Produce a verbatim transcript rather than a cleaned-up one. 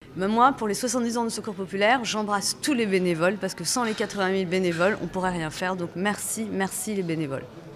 Mais moi, pour les soixante-dix ans de Secours Populaire, j'embrasse tous les bénévoles parce que sans les quatre-vingt mille bénévoles, on ne pourrait rien faire. Donc merci, merci les bénévoles.